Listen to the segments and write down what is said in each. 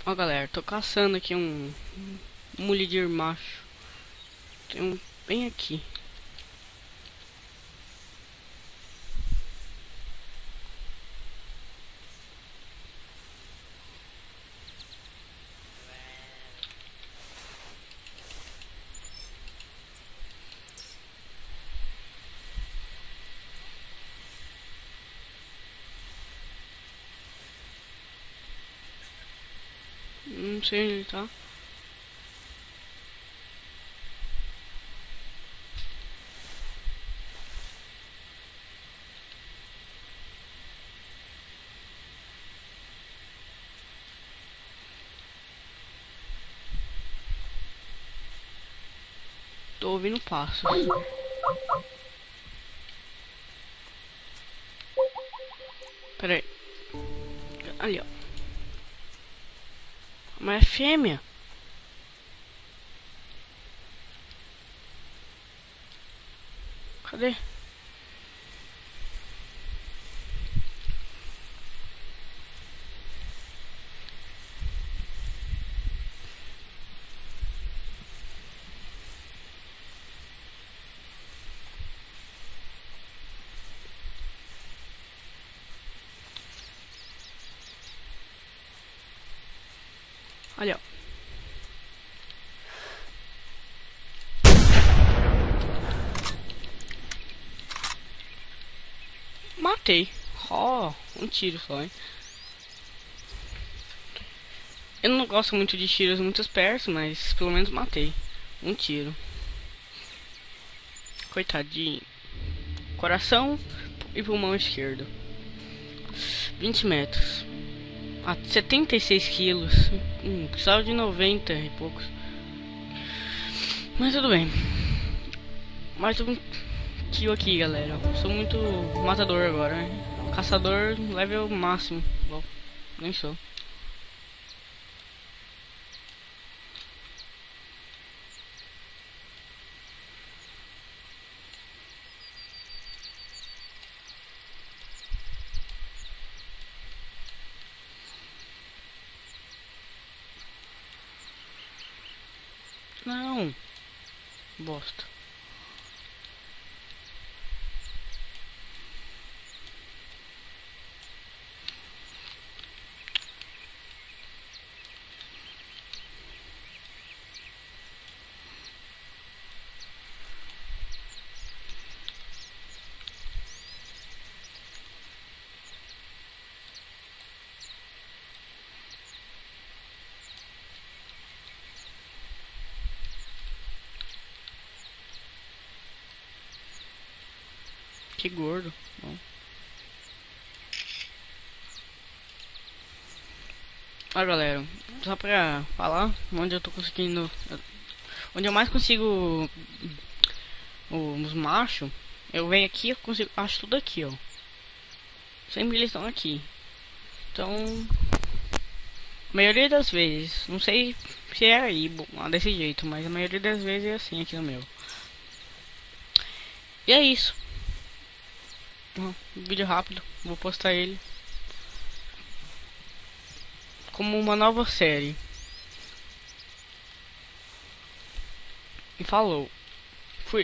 Ó, galera, tô caçando aqui um mulher macho. Tem um bem aqui. Não sei onde ele tá. Tô ouvindo passos. Pera aí. Ali, ó. Mas é fêmea. Cadê? Ali, ó. Matei. Ó, um tiro só, hein. Eu não gosto muito de tiros muito perto, mas pelo menos matei. Um tiro. Coitadinho. Coração e pulmão esquerdo. 20 metros. Ah, 76 quilos. Precisava de 90 e poucos. Mas tudo bem. Mais um kill aqui, galera. Sou muito matador agora, né? Caçador level máximo. Bom, nem sou. Não. Bosta. Que gordo. Bom. Ah, galera, só pra falar onde eu tô conseguindo. Onde eu mais consigo os machos, eu venho aqui, eu consigo. Acho tudo aqui, ó. Sempre eles estão aqui. Então, a maioria das vezes, não sei se é aí desse jeito, mas a maioria das vezes é assim aqui no meu. E é isso. Vídeo rápido, vou postar ele como uma nova série. E falou. Fui.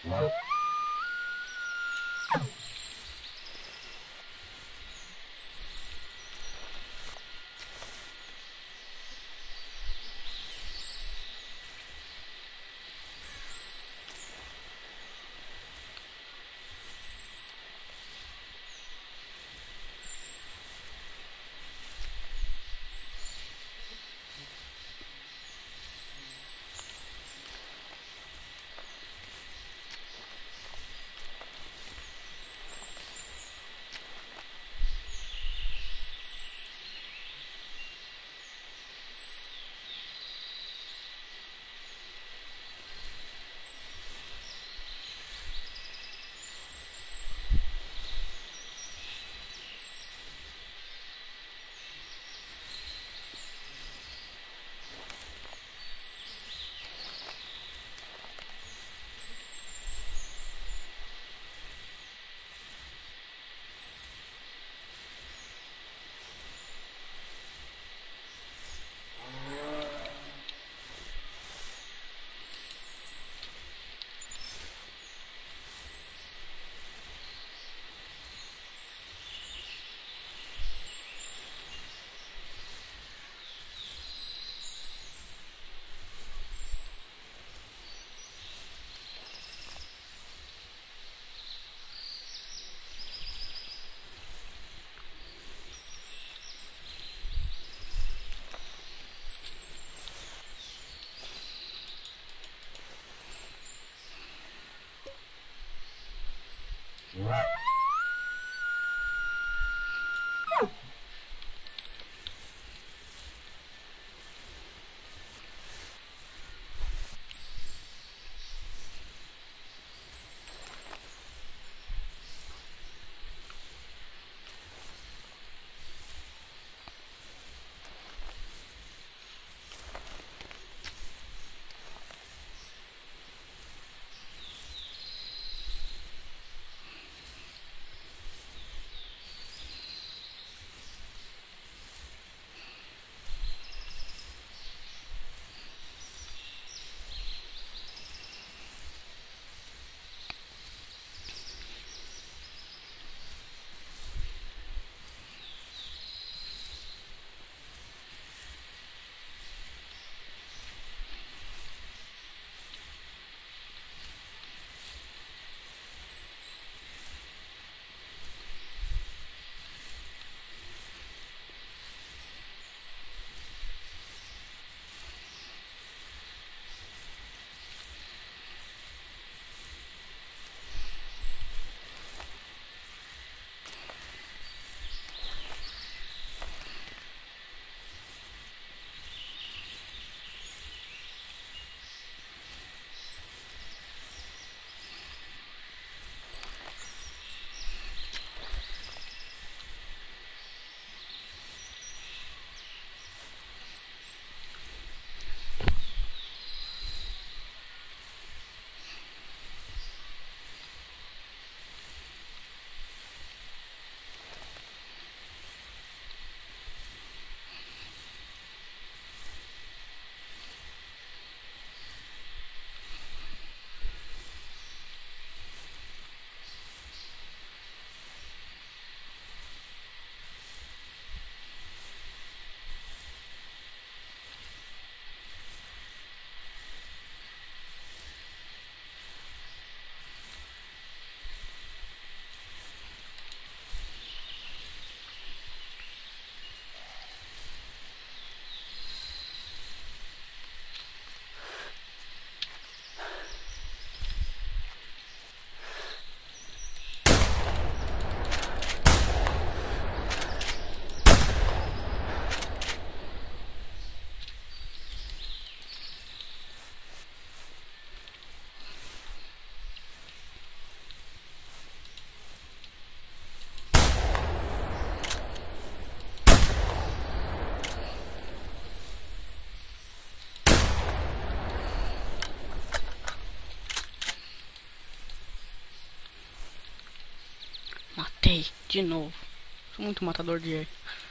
Matei de novo. Sou muito matador de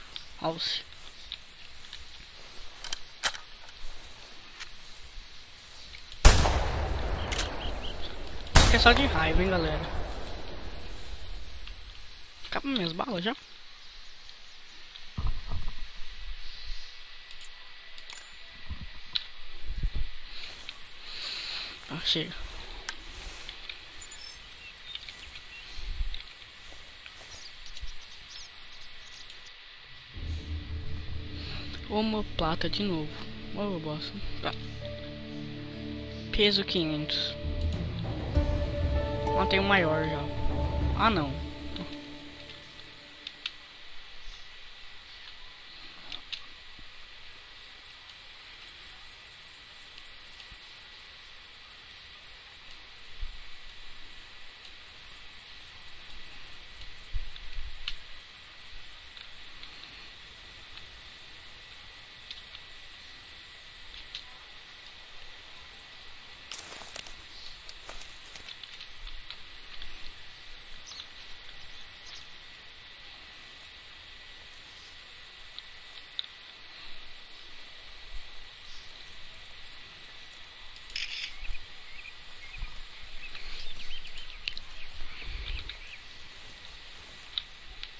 alce. Que é só de raiva, hein, galera. Acabam minhas balas já? Ah, chega. Omoplata de novo. Ô, bosta. Tá. Peso 500. Matei um maior já. Ah, não.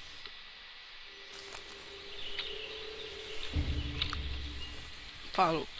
Falou.